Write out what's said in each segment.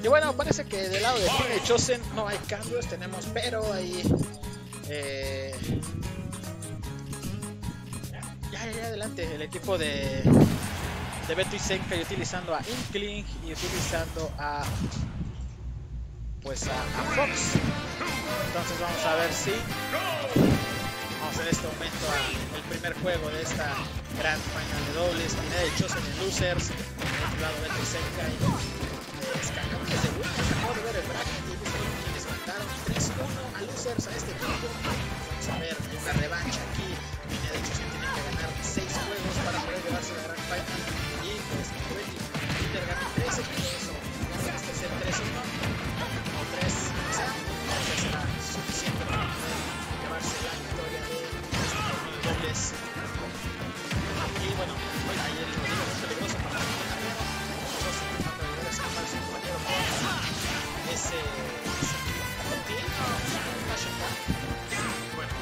Y bueno, parece que del lado de Fine Chosen no hay cambios, tenemos pero ahí ya adelante el equipo de Beto y Zenkai utilizando a Inkling y utilizando a Fox. Entonces vamos a ver si vamos en este momento al primer juego de esta gran final de dobles. Fine Chosen en Losers, por otro lado Beto y Zenkai campeones de Winners. Acabo de ver el bracket y quienes mataron 3-1 a Losers a este equipo. Vamos a ver una revancha aquí. Fine Chosen tiene que ganar 6 juegos para poder llevarse la gran final. Y pues Inter gana 13 puntos o este es el 3-1 o 3 quizá, entonces será suficiente para poder llevarse la victoria de este dobles. Y bueno, ahí el rodillo es peligroso para el guerrero. Nosotros tratando de ayudar a escapar a su compañero con ese bueno,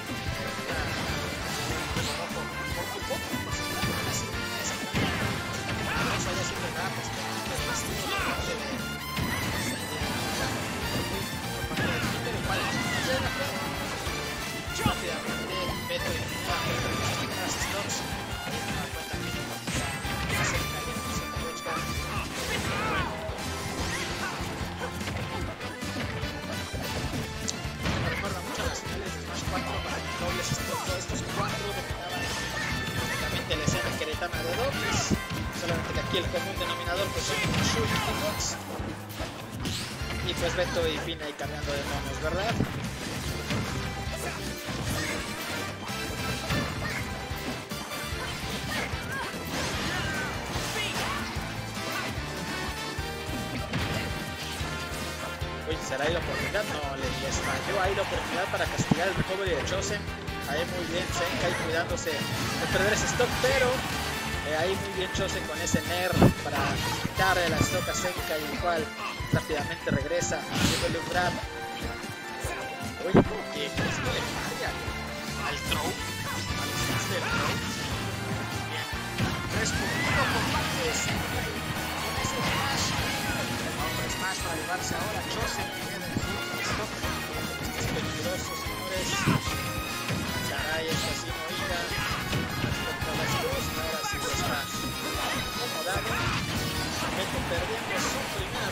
de dobles, solamente que aquí el común denominador pues son Shulk y Fox, y pues Beto y Fine ahí cambiando de monos, ¿verdad? Uy, ¿será ahí la oportunidad? No, les falló ahí la oportunidad para castigar el recovery de Chosen. Ahí muy bien Zenkai cuidándose de perder ese stock, pero ahí muy bien Chosen con ese nerf para quitarle la stock a Zenkai, el cual rápidamente regresa haciéndole un grab. Uy, que esto le falla al throw, al smash del throw. Bien, respondido por parte de Zenkai con ese smash. Otro smash para llevarse ahora a Chosen que viene en su stock. Esto es peligroso, señores. Caray, esta sí no iba contra las dos, ahora sí lo está acomodado. Beto perdiendo su primera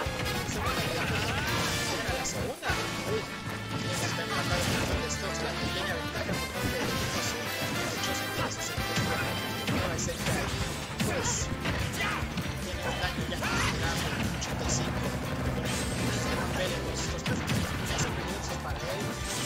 segunda, la segunda. Uy, está empatado en el stocks, la pequeña ventaja por parte del equipo azul. De hecho, se tiene 60 ahora es el que pues tiene un daño ya generado 85. Este papel en los dos hacen peligrosos para él.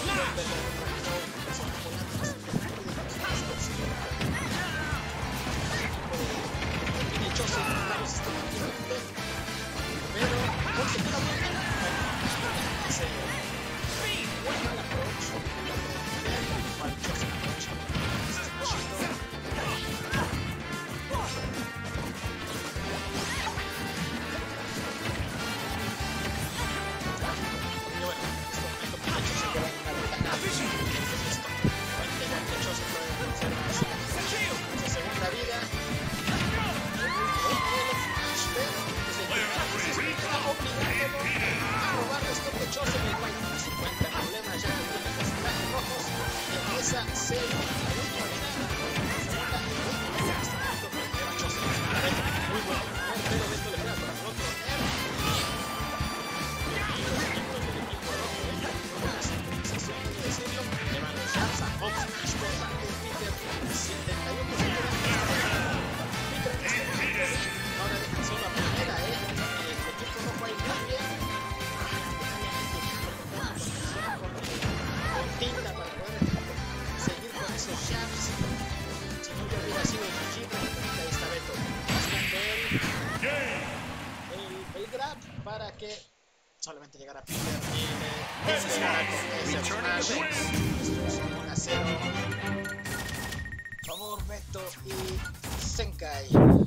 Para que solamente llegara a Peter y le llegara con ese smash. 1-0. Por favor, Beto y Zenkai.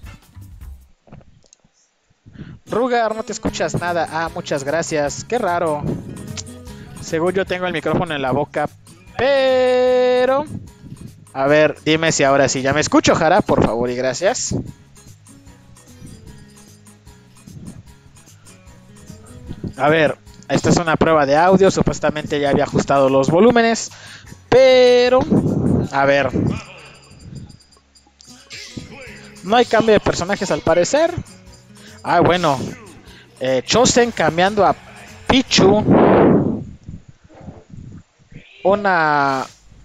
Rugar, no te escuchas nada. Ah, muchas gracias. Qué raro. Según yo tengo el micrófono en la boca, pero... A ver, dime si ahora sí ya me escucho, Jara, por favor y gracias. A ver, esta es una prueba de audio. Supuestamente ya había ajustado los volúmenes. Pero, a ver. No hay cambio de personajes al parecer. Ah, bueno. Chosen cambiando a Pichu. Una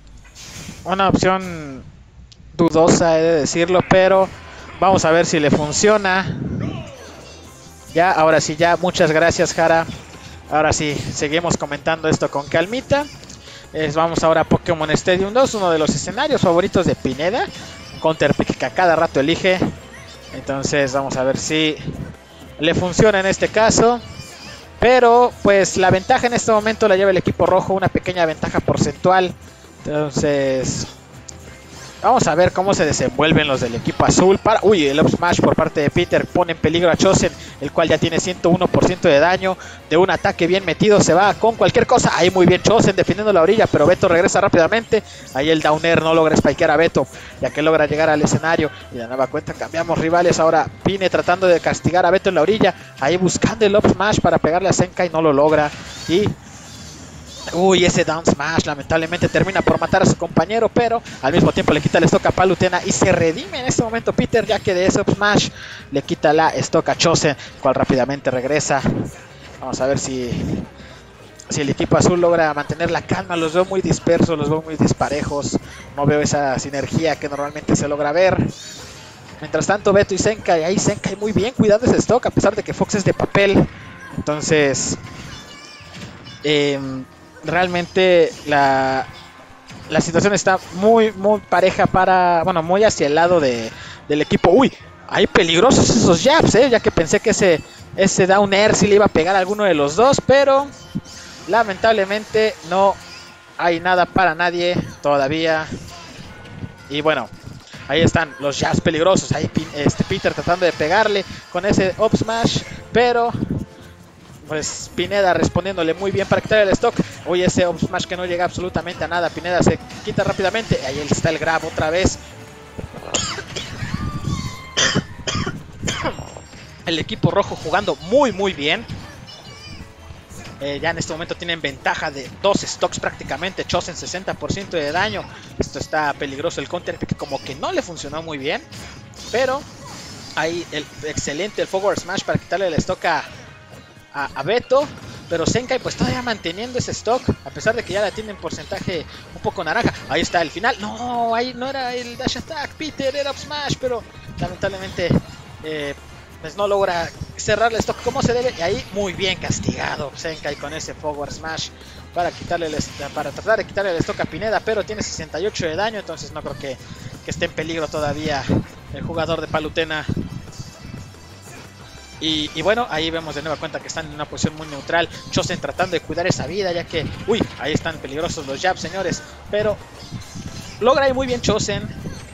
opción dudosa, he de decirlo, pero vamos a ver si le funciona. Ya, ahora sí, ya, muchas gracias, Jara. Ahora sí, seguimos comentando esto con calmita. Vamos ahora a Pokémon Stadium 2, uno de los escenarios favoritos de Pineda. Counter pick que a cada rato elige. Entonces vamos a ver si le funciona en este caso. Pero pues la ventaja en este momento la lleva el equipo rojo, una pequeña ventaja porcentual. Entonces vamos a ver cómo se desenvuelven los del equipo azul. Uy, el up smash por parte de Peter pone en peligro a Chosen, el cual ya tiene 101% de daño. De un ataque bien metido se va con cualquier cosa. Ahí muy bien Chosen defendiendo la orilla, pero Beto regresa rápidamente. Ahí el downer no logra spikear a Beto, ya que logra llegar al escenario. Y de nueva cuenta cambiamos rivales. Ahora Pine tratando de castigar a Beto en la orilla. Ahí buscando el up smash para pegarle a Zenkai, no lo logra. Y uy, ese down smash lamentablemente termina por matar a su compañero, pero al mismo tiempo le quita el stock a Palutena y se redime en este momento Peter, ya que de ese up smash le quita la stock a Chosen, cual rápidamente regresa. Vamos a ver si el equipo azul logra mantener la calma. Los veo muy dispersos, los veo muy disparejos, no veo esa sinergia que normalmente se logra ver. Mientras tanto Beto y Zenkai, ahí Zenkai muy bien cuidando ese stock, a pesar de que Fox es de papel. Entonces realmente la situación está muy pareja para, bueno, muy hacia el lado del equipo. Uy, hay peligrosos esos jabs, ya que pensé que ese down air sí le iba a pegar a alguno de los dos, pero lamentablemente no hay nada para nadie todavía. Y bueno, ahí están los jabs peligrosos. Ahí Peter tratando de pegarle con ese up smash, pero pues Pineda respondiéndole muy bien para quitar el stock. Oye, ese up smash que no llega absolutamente a nada. Pineda se quita rápidamente. Ahí está el grab otra vez. El equipo rojo jugando muy bien. Ya en este momento tienen ventaja de 2 stocks prácticamente. Chosen 60% de daño. Esto está peligroso. El counter pick como que no le funcionó muy bien. Pero ahí excelente el forward smash para quitarle el stock a Beto, pero Zenkai pues todavía manteniendo ese stock, a pesar de que ya la tienen porcentaje un poco naranja. Ahí está el final, no, ahí no era el dash attack, Peter era up smash, pero lamentablemente pues no logra cerrar el stock como se debe. Y ahí muy bien castigado Zenkai con ese forward smash para tratar de quitarle el stock a Pineda, pero tiene 68 de daño, entonces no creo que esté en peligro todavía el jugador de Palutena. Y bueno, ahí vemos de nueva cuenta que están en una posición muy neutral. Chosen tratando de cuidar esa vida, ya que, uy, ahí están peligrosos los jabs, señores. Pero logra ahí muy bien Chosen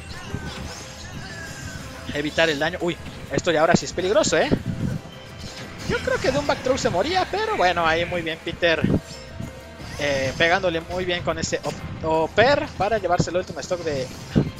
evitar el daño. Uy, esto ya ahora sí es peligroso, Yo creo que de un back throw se moría, pero bueno, ahí muy bien Peter pegándole muy bien con ese upper para llevarse el último stock de...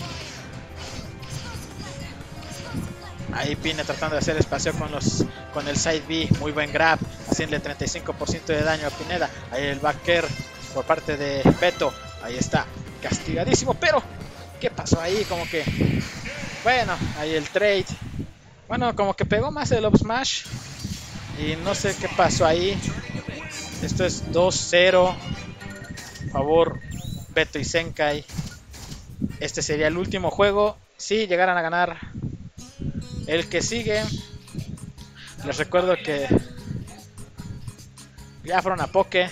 Ahí Pine tratando de hacer espacio con el side B. Muy buen grab, haciéndole 35% de daño a Pineda. Ahí el backer por parte de Beto. Ahí está, castigadísimo. Pero, ¿qué pasó ahí? Como que... Bueno, ahí el trade. Bueno, como que pegó más el up smash. Y no sé qué pasó ahí. Esto es 2-0. Favor Beto y Zenkai. Este sería el último juego. Si llegaran a ganar el que sigue, les recuerdo que ya fueron a Poké.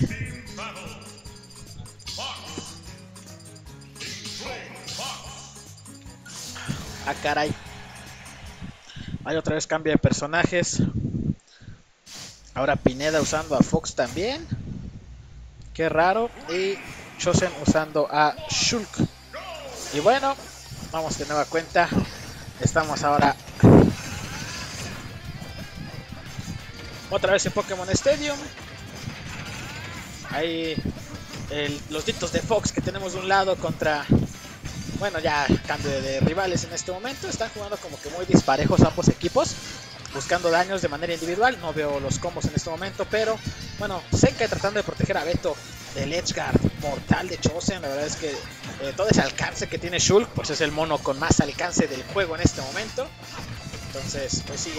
Ah, caray. Hay otra vez cambio de personajes. Ahora Pineda usando a Fox también. Qué raro. Y Chosen usando a Shulk. Y bueno, vamos de nueva cuenta. Estamos ahora otra vez en Pokémon Stadium. Ahí los ditos de Fox que tenemos de un lado contra... Bueno, ya cambio de rivales en este momento. Están jugando como que muy disparejos ambos equipos. buscando daños de manera individual. No veo los combos en este momento, pero bueno, Zenkai tratando de proteger a Beto del edgeguard mortal de Chosen. La verdad es que todo ese alcance que tiene Shulk, pues es el mono con más alcance del juego en este momento. Entonces, pues sí,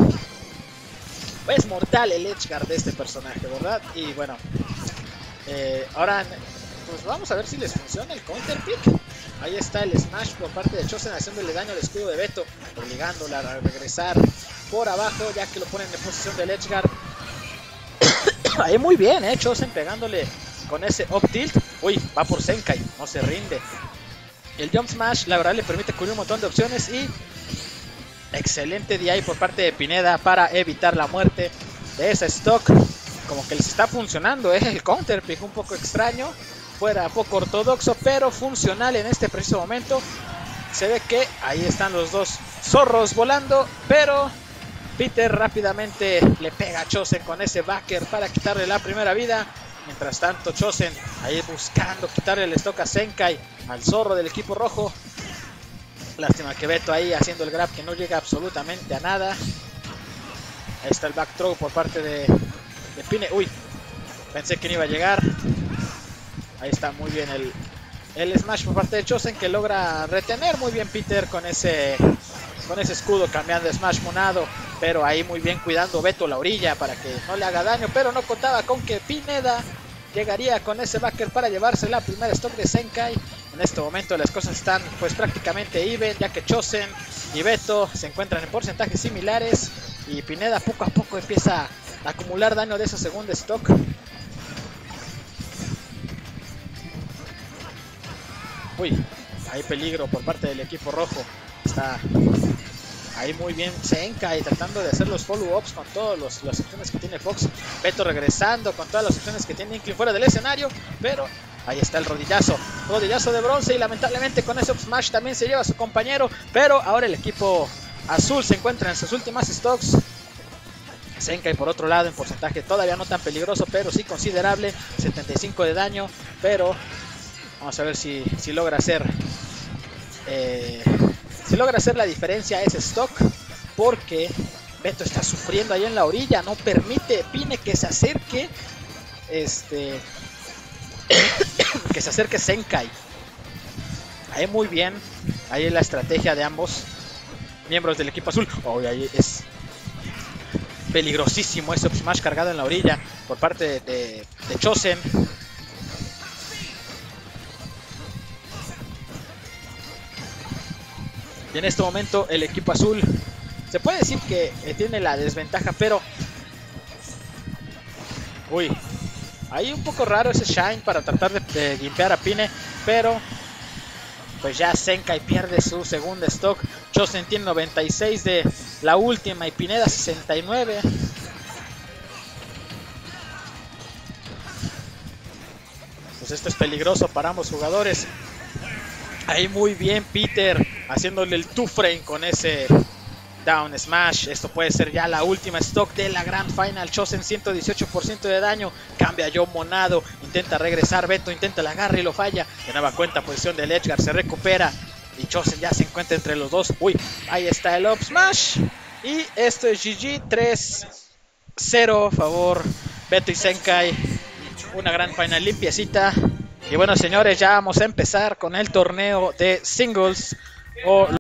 es mortal el edgeguard de este personaje, ¿verdad? Y bueno, ahora pues vamos a ver si les funciona el counter pick. Ahí está el smash por parte de Chosen haciéndole daño al escudo de Beto, obligándola a regresar por abajo ya que lo ponen en posición del edgeguard. Ahí muy bien, Chosen pegándole con ese up tilt. Uy, va por Zenkai, no se rinde. El jump smash la verdad le permite cubrir un montón de opciones y excelente DI por parte de Pineda para evitar la muerte de esa stock. Como que les está funcionando, el counter pick un poco extraño, fuera poco ortodoxo, pero funcional en este preciso momento. Se ve que ahí están los dos zorros volando, pero Peter rápidamente le pega a Chosen con ese backer para quitarle la primera vida. Mientras tanto Chosen ahí buscando quitarle el stock a Zenkai, al zorro del equipo rojo. Lástima que Beto ahí haciendo el grab que no llega absolutamente a nada. Ahí está el back throw por parte de Pine. Uy, pensé que no iba a llegar. Ahí está muy bien el smash por parte de Chosen, que logra retener muy bien Peter con ese escudo cambiando de smash monado. Pero ahí muy bien cuidando Beto la orilla para que no le haga daño. Pero no contaba con que Pineda llegaría con ese backer para llevarse la primera stock de Zenkai. En este momento las cosas están pues prácticamente even, ya que Chosen y Beto se encuentran en porcentajes similares. Y Pineda poco a poco empieza a acumular daño de esa segunda stock. Uy, hay peligro por parte del equipo rojo. Está ahí muy bien Zenkai tratando de hacer los follow-ups con todas las opciones que tiene Fox. Beto regresando con todas las opciones que tiene Inkling fuera del escenario. Pero ahí está el rodillazo de bronce. Y lamentablemente con ese up smash también se lleva a su compañero. Pero ahora el equipo azul se encuentra en sus últimas stocks. Zenkai por otro lado en porcentaje todavía no tan peligroso, pero sí considerable, 75 de daño. Pero vamos a ver si logra hacer la diferencia ese stock, porque Beto está sufriendo ahí en la orilla, no permite Pine que se acerque que se acerque Zenkai. Ahí muy bien, ahí es la estrategia de ambos miembros del equipo azul. Ahí es peligrosísimo ese up smash cargado en la orilla por parte de Chosen. Y en este momento el equipo azul se puede decir que tiene la desventaja, pero uy, ahí un poco raro ese Shine para tratar de limpiar a Pine, pero pues ya Zenkai pierde su segunda stock. Chosen tiene 96 de la última y Pineda 69. Pues esto es peligroso para ambos jugadores. Ahí muy bien Peter haciéndole el two frame con ese down smash. Esto puede ser ya la última stock de la Grand Final. Chosen 118% de daño. Cambia yo monado. Intenta regresar. Beto intenta el agarre y lo falla. De nueva cuenta posición del edgeguard. Se recupera. Y Chosen ya se encuentra entre los dos. Uy, ahí está el up smash. Y esto es GG 3-0 favor Beto y Zenkai. Una Grand Final limpiecita. Y bueno señores, ya vamos a empezar con el torneo de singles o